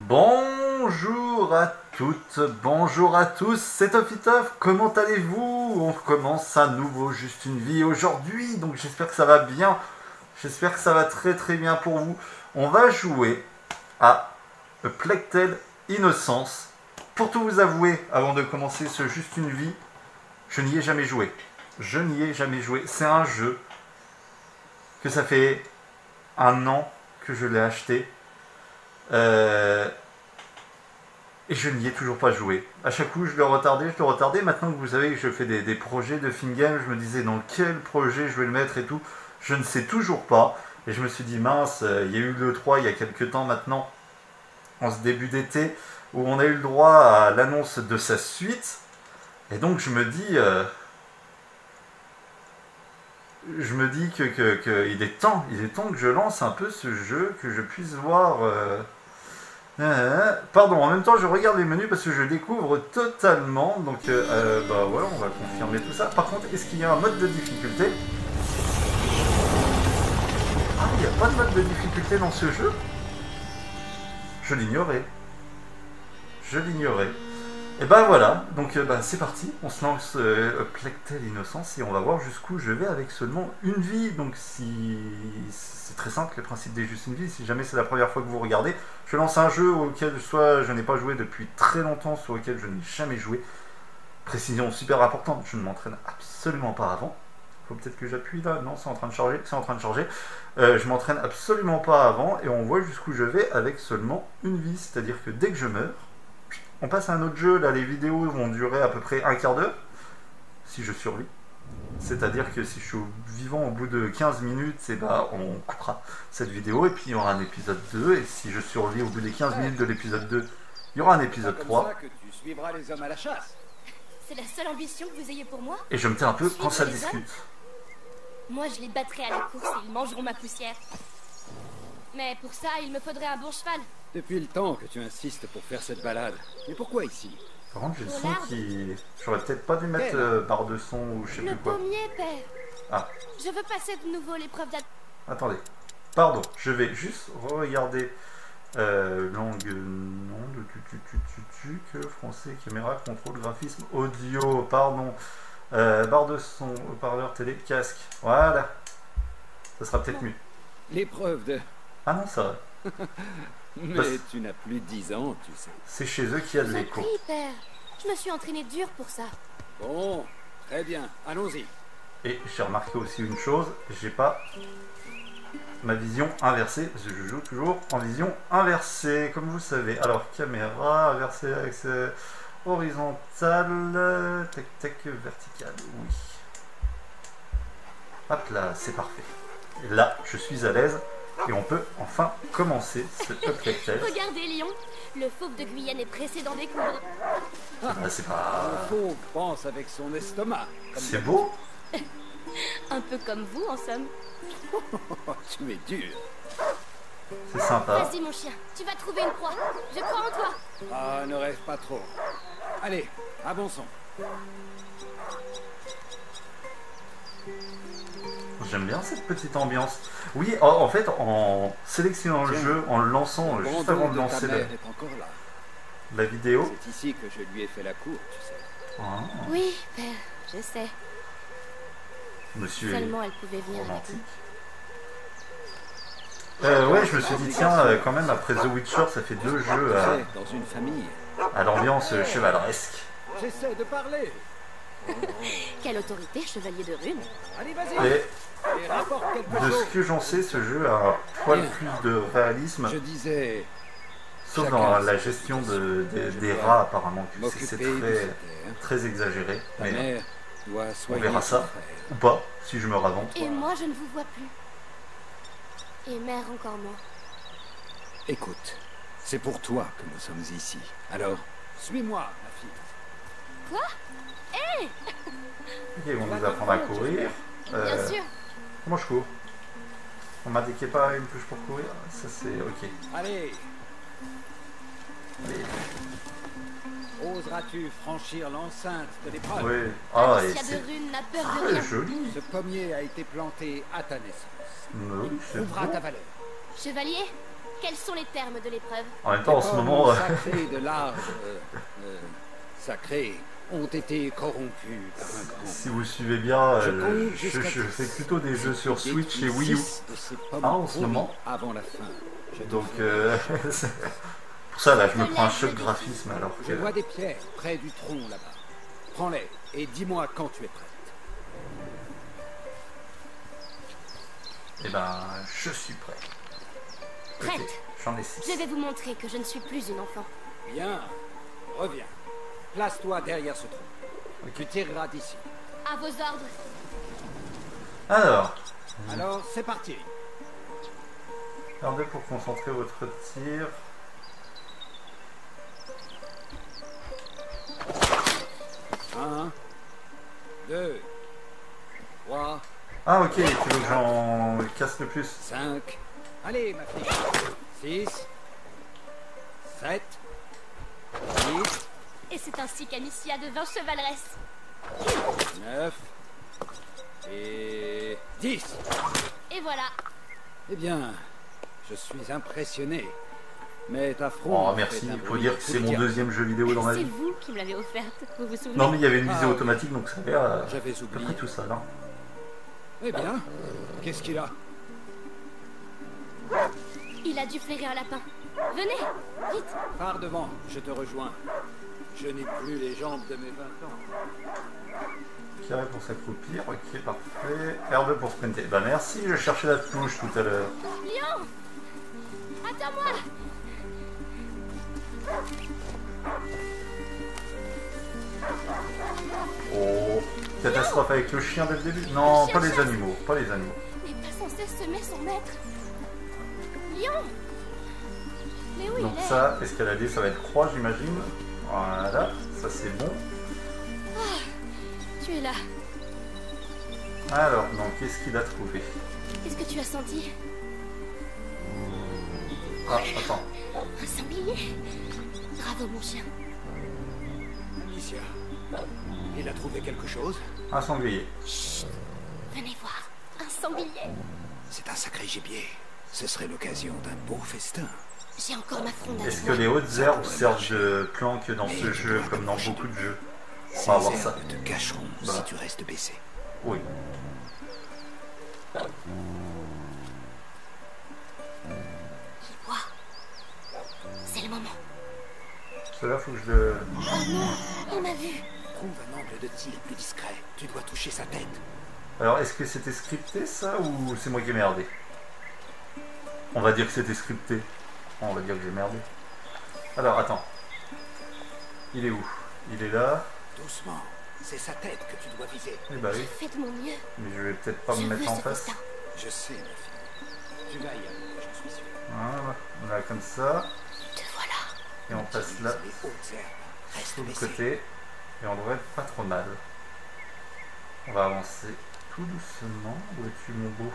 Bonjour à toutes, bonjour à tous, c'est Toffitoff, comment allez-vous? On commence à nouveau Juste une vie aujourd'hui, donc j'espère que ça va bien, j'espère que ça va très très bien pour vous. On va jouer à A Plague Tale Innocence. Pour tout vous avouer, avant de commencer ce Juste une vie, je n'y ai jamais joué. Je n'y ai jamais joué, c'est un jeu que ça fait un an que je l'ai acheté. Et je n'y ai toujours pas joué. À chaque coup, je le retardais. Maintenant que vous savez que je fais des projets de Fingame, je me disais dans quel projet je vais le mettre et tout. Je ne sais toujours pas. Et je me suis dit, mince, il y a eu le 3 il y a quelques temps maintenant, en ce début d'été, où on a eu le droit à l'annonce de sa suite. Et donc je me dis que il est temps que je lance un peu ce jeu, que je puisse voir... Pardon, en même temps je regarde les menus parce que je découvre totalement. Donc bah voilà, on va confirmer tout ça. Par contre, est-ce qu'il y a un mode de difficulté? Ah, il n'y a pas de mode de difficulté dans ce jeu? Je l'ignorais. Et ben voilà, donc bah, c'est parti, on se lance A Plague Tale Innocence et on va voir jusqu'où je vais avec seulement une vie. Donc si c'est très simple le principe des Juste une vie, si jamais c'est la première fois que vous regardez, je lance un jeu auquel soit je n'ai pas joué depuis très longtemps, soit auquel je n'ai jamais joué. Précision super importante, je ne m'entraîne absolument pas avant. Faut peut-être que j'appuie là, non c'est en train de charger, je m'entraîne absolument pas avant et on voit jusqu'où je vais avec seulement une vie, c'est-à-dire que dès que je meurs, on passe à un autre jeu. Là les vidéos vont durer à peu près un quart d'heure, si je survis. C'est-à-dire que si je suis vivant au bout de 15 minutes, et bah, on coupera cette vidéo et puis il y aura un épisode 2. Et si je survis au bout des 15 minutes de l'épisode 2, il y aura un épisode 3. Que tu suivras les hommes à la chasse. C'est la seule ambition que vous ayez pour moi? Et je me tais un peu quand ça les discute. Moi je les battrai à la course et ils mangeront ma poussière. Mais pour ça, il me faudrait un bon cheval. Depuis le temps que tu insistes pour faire cette balade. Mais pourquoi ici? Par contre, j'ai le son qui... J'aurais peut-être pas dû mettre barre de son ou je sais Le plus quoi. pommier, père. Ah, Je veux passer de nouveau l'épreuve d'ad... attendez. Pardon, je vais juste regarder langue non de français, caméra, contrôle, graphisme, audio, pardon. Barre de son, haut-parleur, télé, casque. Voilà. Ça sera peut-être mieux. L'épreuve de... Ah non, ça va. Mais Bah, tu n'as plus 10 ans, tu sais. c'est chez eux qu'il y a de Je vous en l'écho. prie, père. Je me suis entraîné dur pour ça. Bon, très bien, allons-y. Et j'ai remarqué aussi une chose, j'ai pas ma vision inversée, parce que je joue toujours en vision inversée, comme vous savez. Alors, caméra, inversée, axe horizontal, tac tac, vertical, oui. Hop là, c'est parfait. Et là, je suis à l'aise, et on peut enfin commencer ce A Plague Tale. Regardez, Lion. Le fauve de Guyenne est pressé d'en découdre. Ah, c'est pas... Le fauve pense avec son estomac. Comme C'est beau. Un peu comme vous, en somme. Oh, tu es dur. C'est sympa. Vas-y, mon chien. Tu vas trouver une proie. Je crois en toi. Ah, ne rêve pas trop. Allez, à bon son. J'aime bien cette petite ambiance. Oui, en fait, en sélectionnant le Tiens, jeu, en le lançant juste Brandon avant de de ta lancer mère est encore là. la vidéo. C'est ici que je lui ai fait la cour, tu sais. Ah, Oui, père. Je sais. monsieur est Seulement elle pouvait venir avec romantique. nous. Ouais, je me suis dit, tiens, quand même, après The Witcher, ça fait deux jeux Tu sais, dans une famille. à l'ambiance chevaleresque. J'essaie de parler. Quelle autorité, chevalier de rune. Allez, vas-y. Et Et rapporte quelque de chose. ce que j'en sais, ce jeu a un poil plus de réalisme, Je disais... sauf chacun dans ses la gestion petits des soucis. rats, apparemment, que M'occuper c'est de très, cette terre. très exagéré. Ta Mais mère doit on soigner verra son ça, frère. ou pas, si je me ravente. Et moi, je ne vous vois plus. Et mère encore moins. Écoute, c'est pour toi que nous sommes ici. Alors, suis-moi, ma fille. Quoi? Hé! Ok, ils vont nous apprendre à courir. Bien sûr. Comment je cours? On m'a dit qu'il n'y a pas une touche pour courir. Ça c'est ok. Allez, Allez. oseras-tu franchir l'enceinte de l'épreuve? Oui. Ah, et Alicia de c'est rune n'a peur de très rien. joli. Ce pommier a été planté à ta naissance. Oui, c'est Prouvera beau. ta valeur. Chevalier, Quels sont les termes de l'épreuve? En même temps, en ce moment, sacrés de l'arbre sacré ont été corrompus par un grand. si vous suivez bien, Je compte je jusqu'à fais 10. plutôt des jeux sur J'ai Switch et détruit Wii U. 6 de ces pommes en ce pourries moment. avant la fin. Je te Donc, ferai- c'est pour ça, là, je me prends un choc graphisme alors que... Je vois des pierres près du tronc là-bas. Prends-les et dis-moi quand tu es prête. Eh ben, je suis prêt. Prête. Ok, j'en ai 6. Je vais vous montrer que je ne suis plus une enfant. Bien, reviens. Place-toi derrière ce tronc. Tu tireras d'ici. À vos ordres. Alors, Alors, c'est parti. regardez pour concentrer votre tir. Un, 2, 3, Ah ok, tu veux que j'en casse le plus. 5. Allez, ma fille. 6, 7, 8, Et c'est ainsi qu'Amicia devint chevaleresse. 9 et 10. Et voilà. Eh bien, je suis impressionné. Mais ta front... Oh merci, il faut dire que c'est mon deuxième jeu vidéo dans ma C'est vie. vous qui me l'avez offerte, vous vous souvenez? Non mais il y avait une visée Ah, automatique donc ça a l'air J'avais à peu oublié. près tout ça, non? Eh bien, qu'est-ce qu'il a? Il a dû flairer un lapin. Venez, vite. Pars devant, je te rejoins. Je n'ai plus les jambes de mes 20 ans. Carré pour s'accroupir, ok parfait. R2 pour sprinter. Bah merci, je cherchais la touche tout à l'heure. Lion, attends-moi. Oh, catastrophe avec le chien dès le début. Non, pas les animaux, pas les animaux. N'est pas censé semer son maître. Lion. Mais où Donc il est? ça, escalader, ça va être croix j'imagine. Voilà, ça c'est bon. Tu es là. Alors, donc qu'est-ce qu'il a trouvé? Qu'est-ce que tu as senti? Ah, attends. Un sanglier. Bravo mon chien. Alicia, il a trouvé quelque chose? Un sanglier. Chut. Venez voir. Un sanglier. C'est un sacré gibier. Ce serait l'occasion d'un beau festin. J'ai encore ma fronde Est-ce avec que moi. les hautes herbes servent de planque dans ce jeu comme dans beaucoup de jeux? On va voir Ces ça. herbes te cacheront Bah. si tu restes baissé. Oui. Il boit. C'est le moment. Cela faut que je le... Oh non, il m'a vu. Trouve un angle de tir plus discret. Tu dois toucher sa tête. Alors, est-ce que c'était scripté ça ou c'est moi qui ai merdé? On va dire que c'était scripté. On va dire que j'ai merdé. Alors, attends. Il est où? Il est là. Doucement. C'est sa tête que tu dois viser. Eh bah oui. Fais de mon mieux. Mais je vais peut-être pas Je me veux mettre en ce face. festin. Je sais, ma fille. Tu vas y arriver, j'en suis sûr. Voilà, là comme ça. Te voilà. Et on passe là, Les hautes herbes. Reste sur le baissé. côté. Et on devrait être pas trop mal. On va avancer tout doucement. Où es-tu mon beau?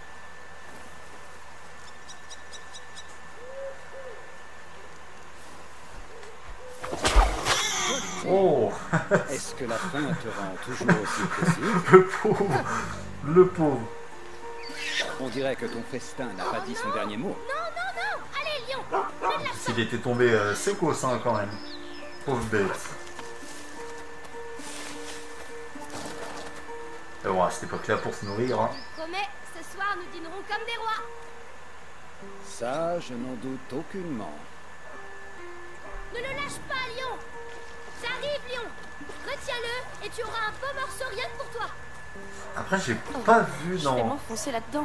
Oh, Est-ce que la faim te rend toujours aussi précis? le pauvre, le pauvre. On dirait que ton festin n'a pas dit son dernier mot. Non, non, non. Allez, Lion. Fais de la S'il était tombé sécos hein, quand même. Pauvre bête. Et bon, à cette époque-là, pour se nourrir, hein. promets, ce soir nous dînerons comme des rois. Ça, je n'en doute aucunement. Ne le lâche pas, Lion. J'arrive, Lion. Retiens-le et tu auras un beau morceau rien que pour toi. Après, j'ai pas vu Je vais dans m'enfoncer là-dedans.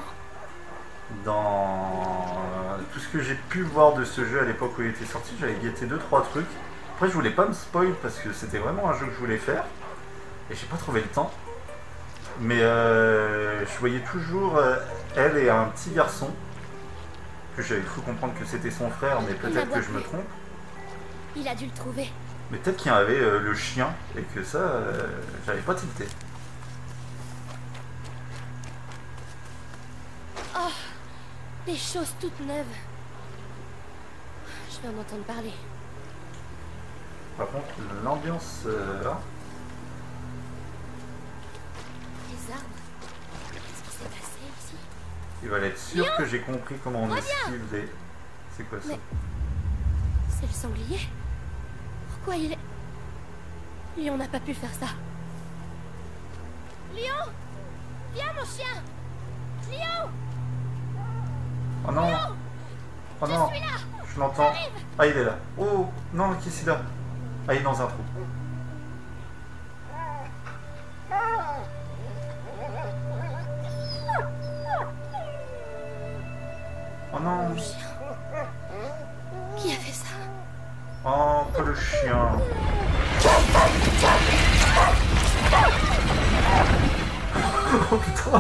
tout ce que j'ai pu voir de ce jeu à l'époque où il était sorti. J'avais guetté 2-3 trucs. Après, je voulais pas me spoil parce que c'était vraiment un jeu que je voulais faire. Et j'ai pas trouvé le temps. Mais je voyais toujours elle et un petit garçon. Que j'avais cru comprendre que c'était son frère, mais peut-être que je me trompe. Il a dû le trouver. Mais peut-être qu'il y avait le chien et que ça, j'avais pas tilté. Oh, des choses toutes neuves. Je vais en entendre parler. Par contre, l'ambiance là, Les arbres. Qu'est-ce qui s'est passé ici? il va être sûr que j'ai compris comment on esquive les C'est quoi ça? Mais... c'est le sanglier. Pourquoi il est... Lion n'a pas pu faire ça. Lion! Viens, mon chien! Lion! Oh non! Lion! Oh non! Je suis là! Je l'entends. J'arrive! Ah, il est là. Oh! Non, qui c'est là? Ah, il est dans un trou. Oh non! Mon chien. Qui a fait ça? Oh, pas le chien! Oh putain!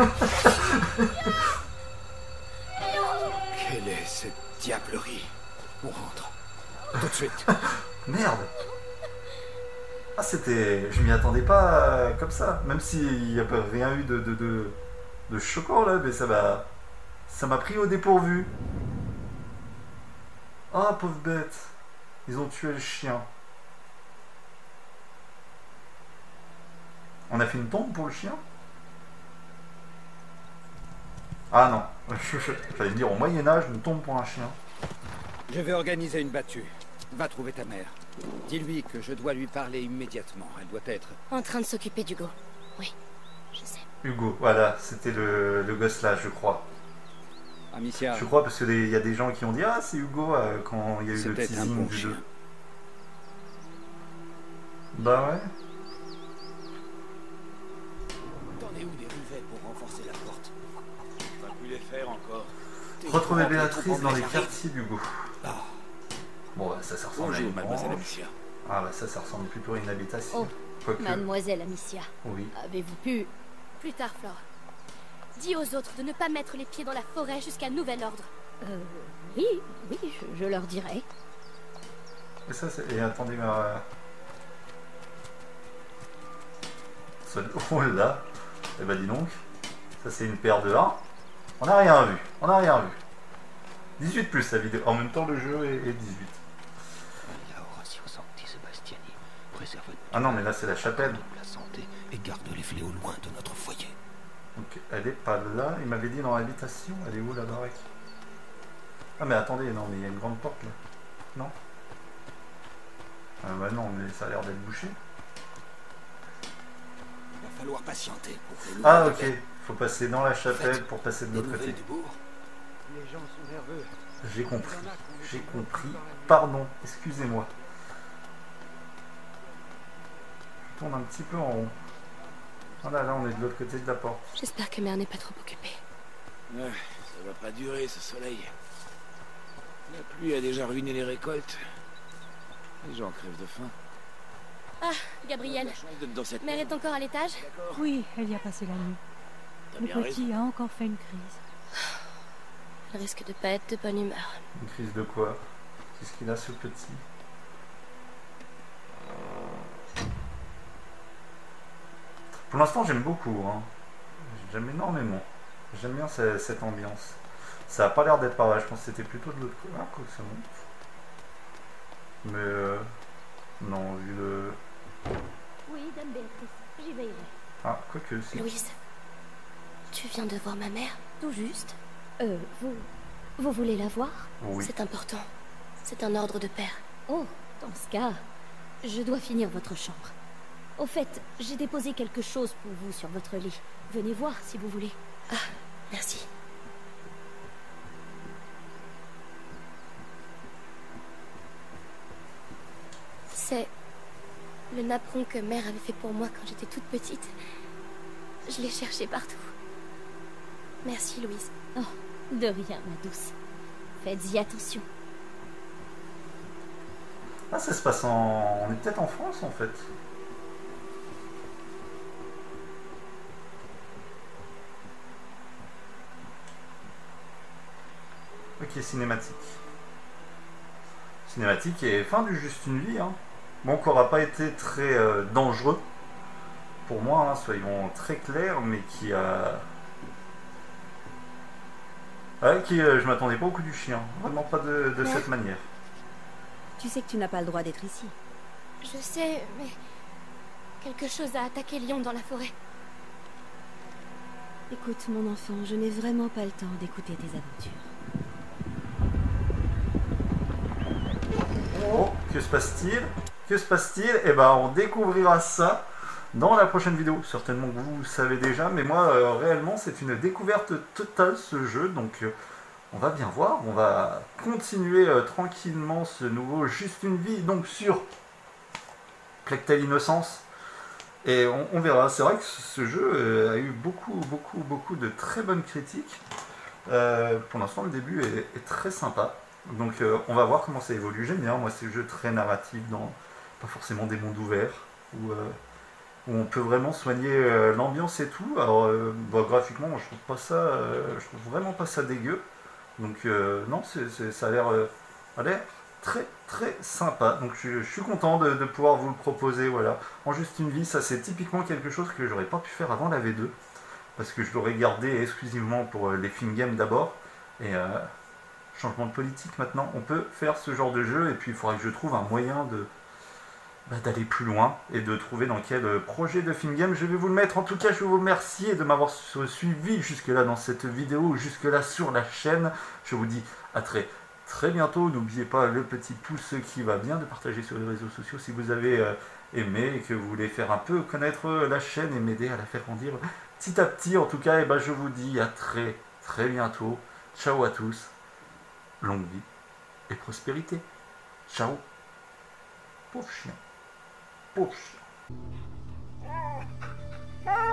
Quelle est cette diablerie? On rentre. Tout de suite. Merde! Ah, c'était... Je m'y attendais pas comme ça. Même s'il n'y a pas rien eu de choquant là, mais ça m'a... Ça m'a pris au dépourvu. Ah, pauvre bête. Ils ont tué le chien. On a fait une tombe pour le chien? Ah non. J'allais dire au Moyen-Âge, une tombe pour un chien. Je vais organiser une battue. Va trouver ta mère. Dis-lui que je dois lui parler immédiatement. Elle doit être... En train de s'occuper d'Hugo. Oui, je sais. Hugo, voilà, c'était le gosse là, je crois. Amicia, Je crois parce qu'il y a des gens qui ont dit ah c'est Hugo quand il y a eu c'est le peut-être un teasing bon du chien. jeu. Bah ouais. T'en es où des rivets pour renforcer la porte? J'ai pas pu les faire encore. Retrouver T'es Béatrice trop dans les embêté. quartiers d'Hugo. Ah, Bon bah ça ressemble à bonjour, une mademoiselle branche. Amicia. Ah bah ça ressemble plutôt à une habitation. Oh, Quoique, Mademoiselle Amicia, oui. avez-vous pu... Plus tard, Flore. Dis aux autres de ne pas mettre les pieds dans la forêt jusqu'à nouvel ordre. Oui, je leur dirai. Et ça c'est... Et attendez, mais... Oh là. Eh bah dis donc. Ça c'est une paire de 1. On n'a rien vu. On n'a rien vu. 18 plus la vidéo. En même temps le jeu est 18. Horatio Sancti Sebastiani, préserve Ah non mais là c'est la chapelle. la santé et garde les fléaux loin de notre foyer. Donc elle est pas là. Il m'avait dit dans l'habitation. Elle est où la baraque? Ah mais attendez, non mais il y a une grande porte là. Non? Ah bah non mais ça a l'air d'être bouché. Il va falloir patienter pour que le Ah loup ok. revienne. Faut passer dans la chapelle pour passer de Des l'autre nouvelles côté. du bourg? Les gens sont nerveux. J'ai compris. J'ai compris. Pardon. Excusez-moi. Je tourne un petit peu en rond. Voilà, là on est de l'autre côté de la porte. J'espère que Mère n'est pas trop occupée. Ouais, ça va pas durer ce soleil. La pluie a déjà ruiné les récoltes. Les gens crèvent de faim. Ah, Gabriel, La chance d'être dans cette Mère est encore à l'étage? D'accord. Oui, elle y a passé la nuit. T'as Le bien raison. petit a encore fait une crise. Elle risque de pas être de bonne humeur. Une crise de quoi? Qu'est-ce qu'il a ce petit? Pour l'instant j'aime beaucoup. Hein. J'aime énormément. J'aime bien cette ambiance. Ça a pas l'air d'être par là. Je pense que c'était plutôt de l'autre côté. Ah quoi que ça monte. Mais non, vu le... Oui, Dame Béatrice, j'y veillerai. Ah, quoique si. Louise, tu viens de voir ma mère, tout juste? Vous voulez la voir? Oui. C'est important. C'est un ordre de père. Oh, dans ce cas, je dois finir votre chambre. Au fait, j'ai déposé quelque chose pour vous sur votre lit. Venez voir si vous voulez. Ah, merci. C'est le napperon que Mère avait fait pour moi quand j'étais toute petite. Je l'ai cherché partout. Merci, Louise. Oh, de rien, ma douce. Faites-y attention. Ah, ça se passe en... On est peut-être en France, en fait. Ok, cinématique. Cinématique et fin du Juste une vie. Hein. Bon, qui n'aura pas été très dangereux. Pour moi, hein, soyons très clairs, mais qui a... Ouais, je m'attendais pas au coup du chien. Vraiment pas de Ouais. cette manière. Tu sais que tu n'as pas le droit d'être ici. Je sais, mais... quelque chose a attaqué Lion dans la forêt. Écoute, mon enfant, je n'ai vraiment pas le temps d'écouter tes aventures. Oh, que se passe-t-il? Que se passe-t-il? Eh ben, on découvrira ça dans la prochaine vidéo. Certainement que vous le savez déjà, mais moi, réellement, c'est une découverte totale ce jeu. Donc, on va bien voir. On va continuer tranquillement ce nouveau Juste une vie, donc sur Plague Tale Innocence. Et on verra. C'est vrai que ce jeu a eu beaucoup de très bonnes critiques. Pour l'instant, le début est très sympa. Donc on va voir comment ça évolue. J'aime bien, moi, ces jeux très narratifs, pas forcément des mondes ouverts, où on peut vraiment soigner l'ambiance et tout. Alors graphiquement, moi, je trouve vraiment pas ça dégueu. Donc non, ça a l'air très sympa. Donc je suis content de pouvoir vous le proposer. Voilà. En Juste une vie, ça c'est typiquement quelque chose que j'aurais pas pu faire avant la V2. Parce que je l'aurais gardé exclusivement pour les film games d'abord. Et changement de politique maintenant, on peut faire ce genre de jeu. Et puis il faudra que je trouve un moyen d'aller plus loin et de trouver dans quel projet de film game je vais vous le mettre. En tout cas, je vous remercie de m'avoir suivi jusque là dans cette vidéo, jusque là sur la chaîne. Je vous dis à très bientôt. N'oubliez pas le petit pouce qui va bien, de partager sur les réseaux sociaux si vous avez aimé et que vous voulez faire un peu connaître la chaîne et m'aider à la faire grandir petit à petit. En tout cas, et je vous dis à très bientôt. Ciao à tous. Longue vie et prospérité. Ciao. Pauvre chien. Pauvre chien.